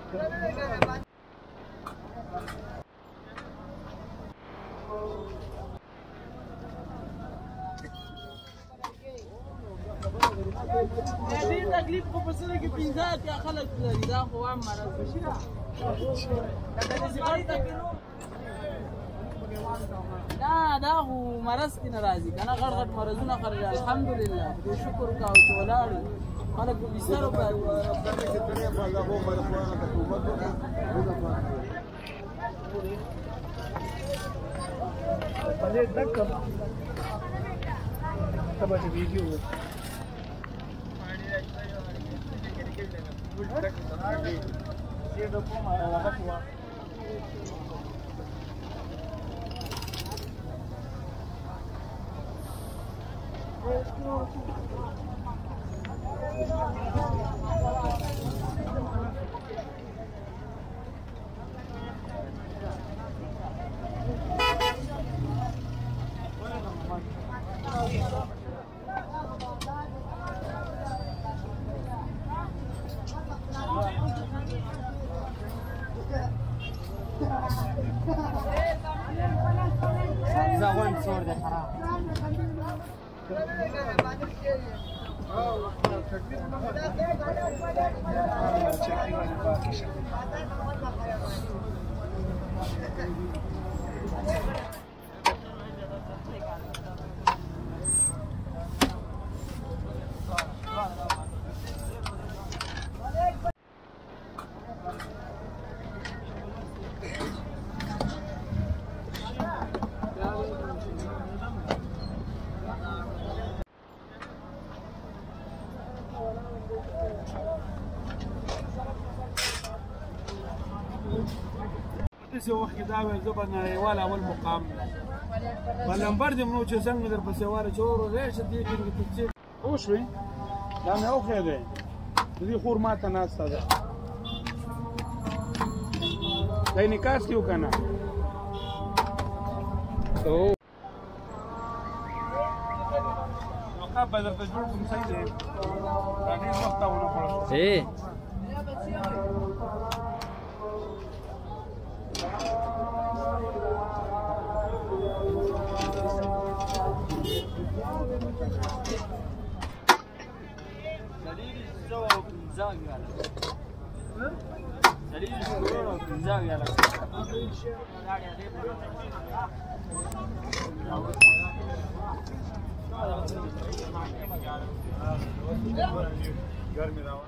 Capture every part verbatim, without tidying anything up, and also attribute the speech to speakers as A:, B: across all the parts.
A: دې تکلیف خو په سره کې پنځه اتیا خلک لري دا خو عام مرض شي دا دا دا خو مرض کې ناراضي کنه غړ غړ مرزونه خرج الحمدلله دې شکر کاو چې ولاړ خلک په بستر باندې پلې دکم تبه ویډیو ये देखो हमारा वाला हुआ زاوان صور ده خراب
B: څه وخت کې دا ویل زه به نړیوال اول مقام په لمبر دې مو چې څنګه در پسې واره چې ورغی چې دې کې تفصیل وشوي دا مې اوښی دی دې خور ماته ناسته ده دا یې نکاس کې وکنه لقب به درته جوړ کوم صحیح دی دا ډېر وخت ته ونه خوړل गर्मी Rao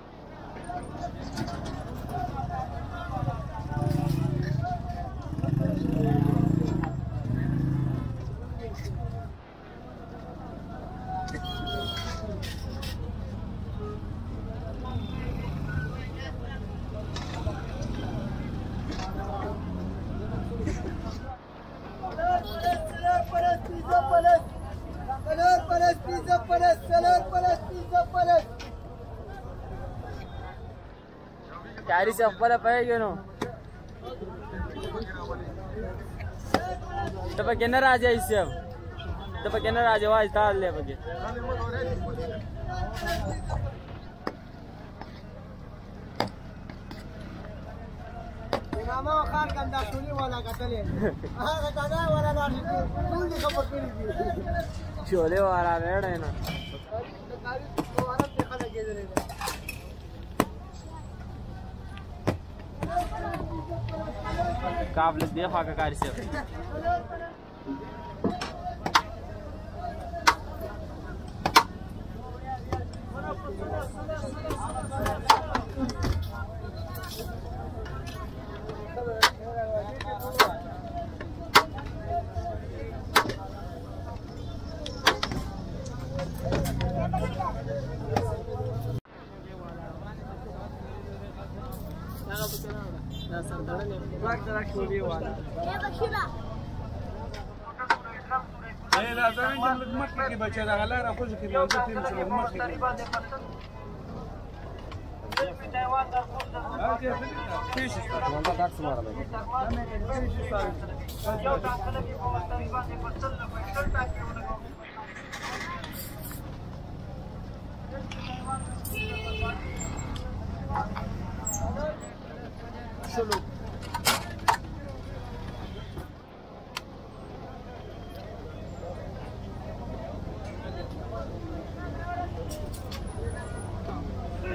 A: Cari siapa pada pakai no? Tapi kena raja isiam, tapi kena raja wajib tahu le pakai. Nama kan kan dah suri wala kata le. Ah kata dah wala dah tu ni kau pergi. Shola wala ada na. Tari tu wala dekha lagi je. काबल देखा का कार्य से
B: ايه لا زين جنب المكة كي بجي لا لا راح كل كي موجود في المكة فيش والله قاعد سمارة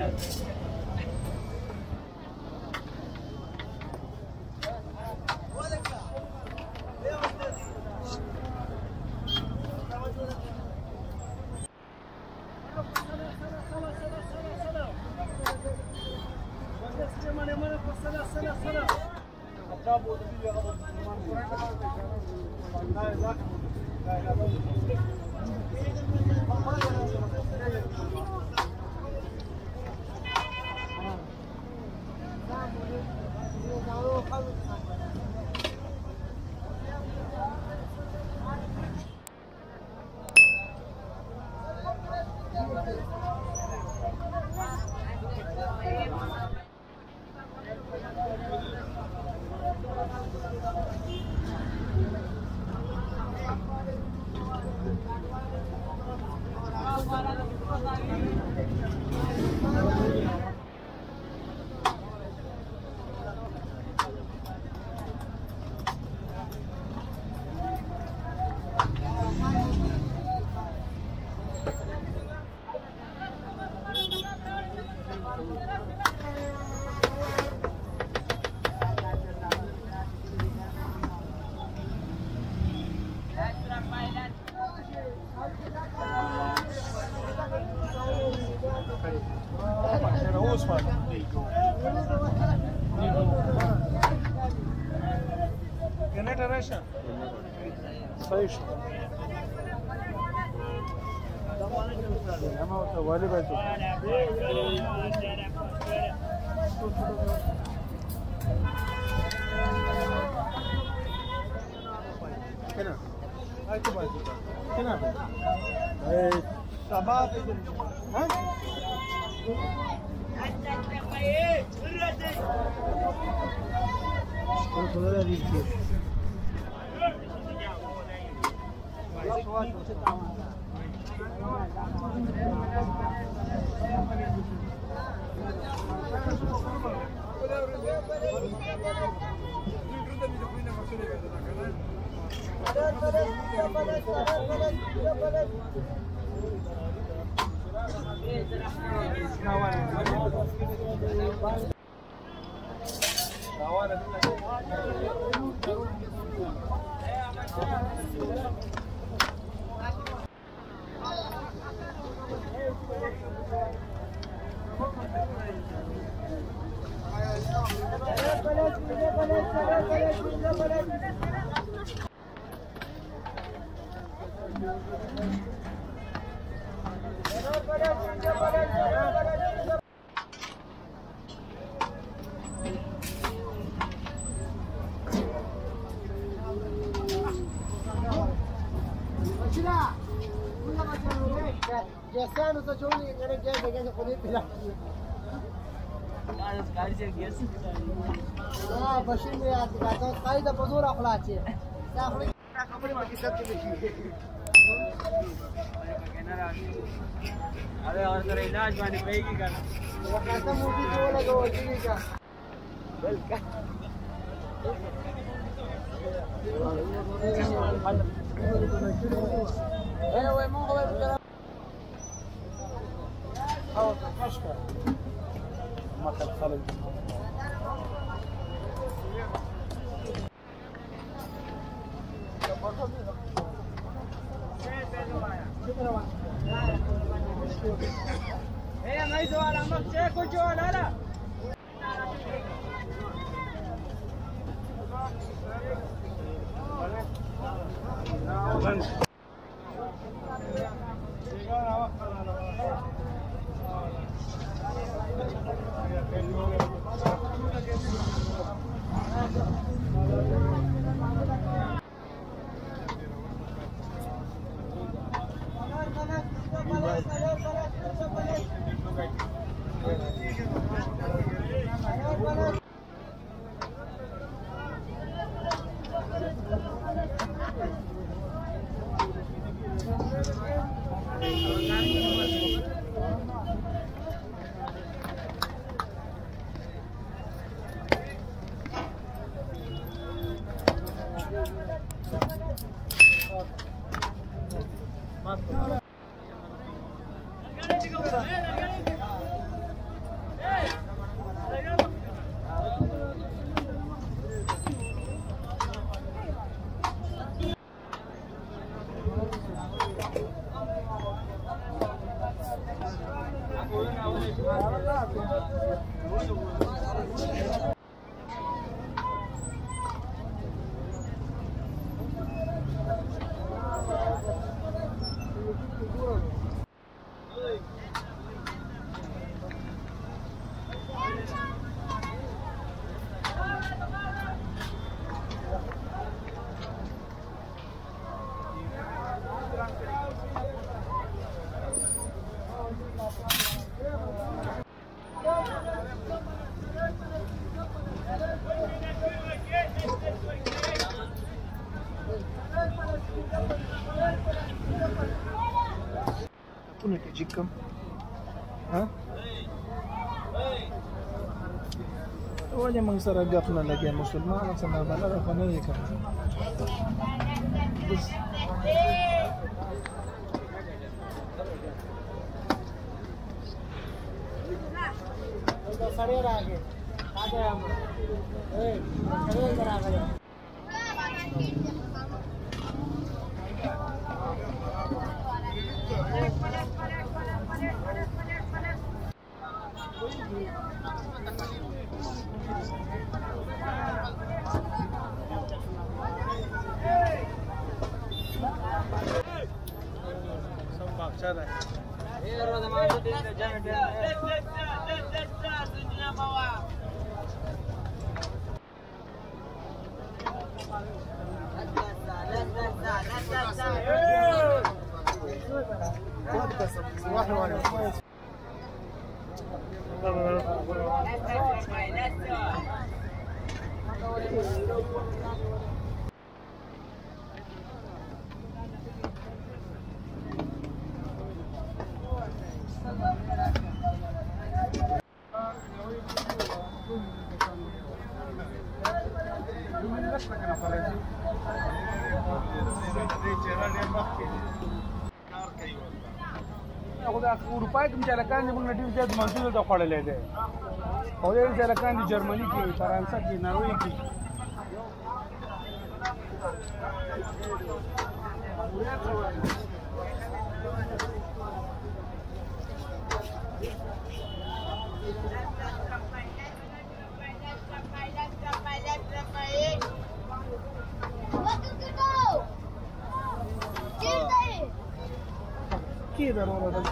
A: अरे और तेरा इलाज वाली पेगी का वो कहता मूवी जो लगा वो जी का बिल्कुल ए वो मो हो तेरा او مشكله ما كان خالد ايه ما يزوال عمك شيك وجوال هلا Pune-te, gică. Ha? Olha, mãe, será gato na lei muçulmana, se não vai lá, quando é que اروپا کې مجلکان دي موږ ډیر زیات منځونه ته خوړلې دي او ډیر مجلکان دي جرمني کې فرانسه کې ناروې کې كده والله ده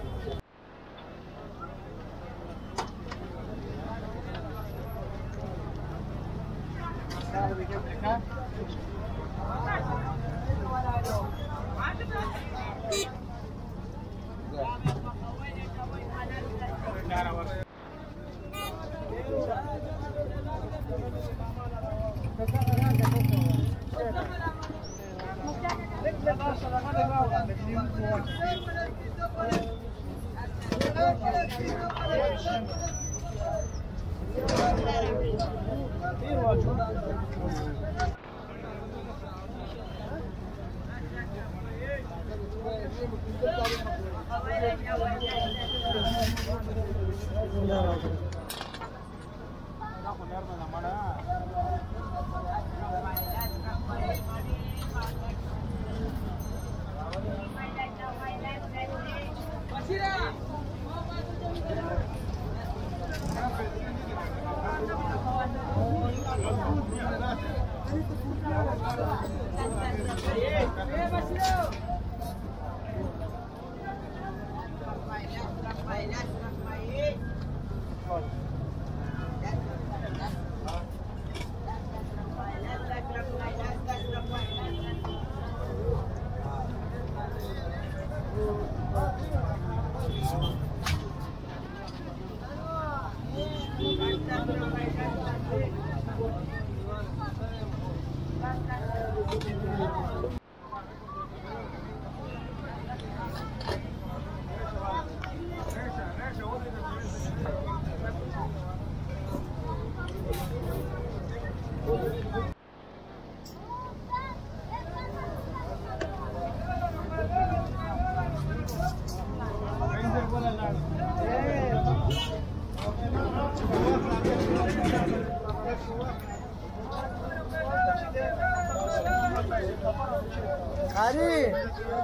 A: Ari,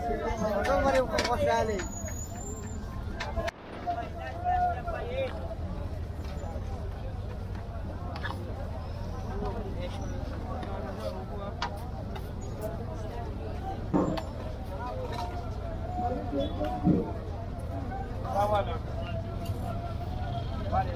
A: don't worry about what's happening.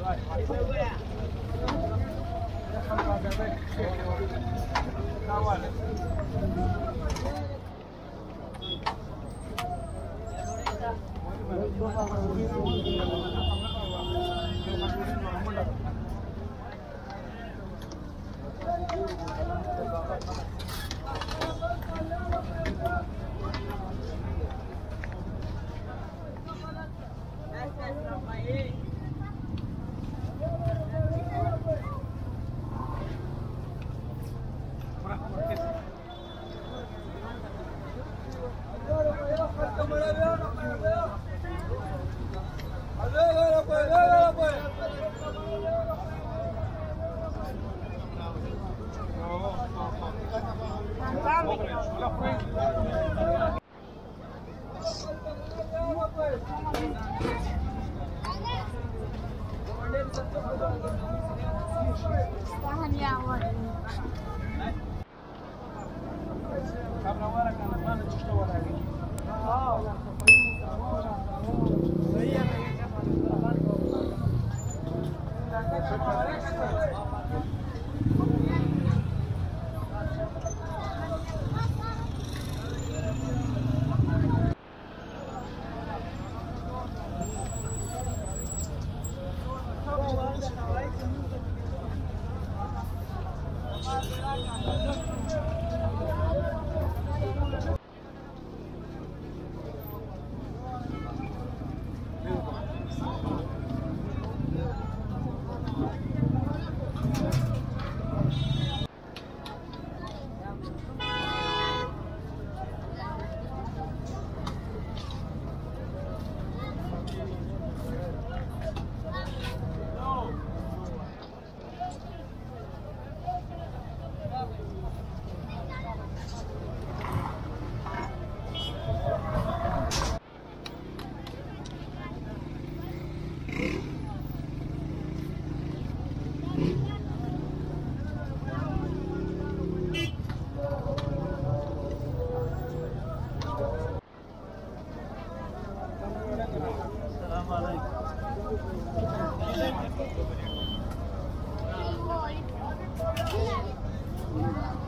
A: Thank you.